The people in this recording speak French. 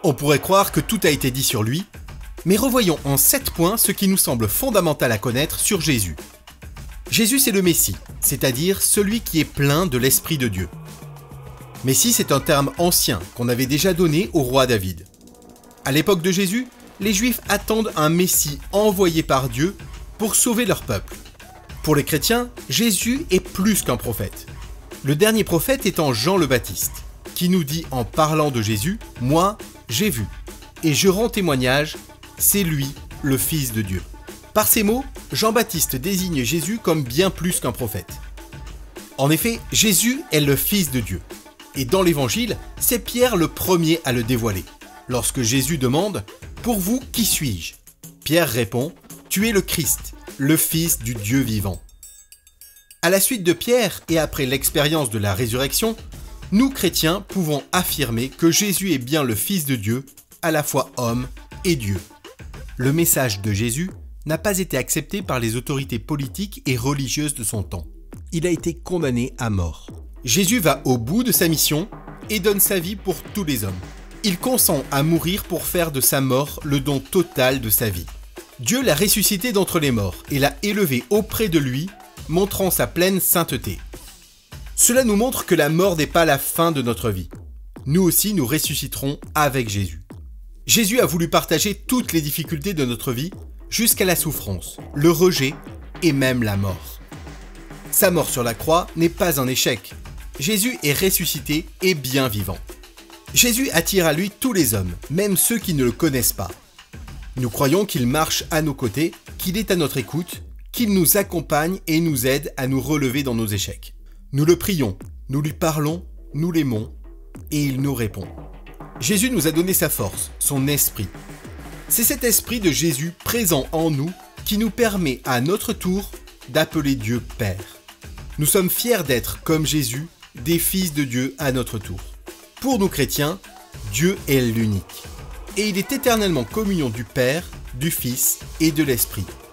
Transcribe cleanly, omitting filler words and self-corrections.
On pourrait croire que tout a été dit sur lui, mais revoyons en 7 points ce qui nous semble fondamental à connaître sur Jésus. Jésus, c'est le Messie, c'est-à-dire celui qui est plein de l'Esprit de Dieu. Messie, c'est un terme ancien qu'on avait déjà donné au roi David. À l'époque de Jésus, les Juifs attendent un Messie envoyé par Dieu pour sauver leur peuple. Pour les chrétiens, Jésus est plus qu'un prophète. Le dernier prophète étant Jean le Baptiste, qui nous dit en parlant de Jésus, « Moi, j'ai vu, et je rends témoignage, c'est lui, le Fils de Dieu. » Par ces mots, Jean-Baptiste désigne Jésus comme bien plus qu'un prophète. En effet, Jésus est le Fils de Dieu. Et dans l'Évangile, c'est Pierre le premier à le dévoiler. Lorsque Jésus demande « Pour vous, qui suis-je » Pierre répond « Tu es le Christ, le Fils du Dieu vivant. » À la suite de Pierre et après l'expérience de la résurrection, nous chrétiens pouvons affirmer que Jésus est bien le Fils de Dieu, à la fois homme et Dieu. Le message de Jésus n'a pas été accepté par les autorités politiques et religieuses de son temps. Il a été condamné à mort. Jésus va au bout de sa mission et donne sa vie pour tous les hommes. Il consent à mourir pour faire de sa mort le don total de sa vie. Dieu l'a ressuscité d'entre les morts et l'a élevé auprès de lui, montrant sa pleine sainteté. Cela nous montre que la mort n'est pas la fin de notre vie. Nous aussi, nous ressusciterons avec Jésus. Jésus a voulu partager toutes les difficultés de notre vie jusqu'à la souffrance, le rejet et même la mort. Sa mort sur la croix n'est pas un échec. Jésus est ressuscité et bien vivant. Jésus attire à lui tous les hommes, même ceux qui ne le connaissent pas. Nous croyons qu'il marche à nos côtés, qu'il est à notre écoute, qu'il nous accompagne et nous aide à nous relever dans nos échecs. Nous le prions, nous lui parlons, nous l'aimons, et il nous répond. Jésus nous a donné sa force, son esprit. C'est cet esprit de Jésus présent en nous qui nous permet à notre tour d'appeler Dieu Père. Nous sommes fiers d'être, comme Jésus, des fils de Dieu à notre tour. Pour nous chrétiens, Dieu est l'unique. Et il est éternellement communion du Père, du Fils et de l'Esprit.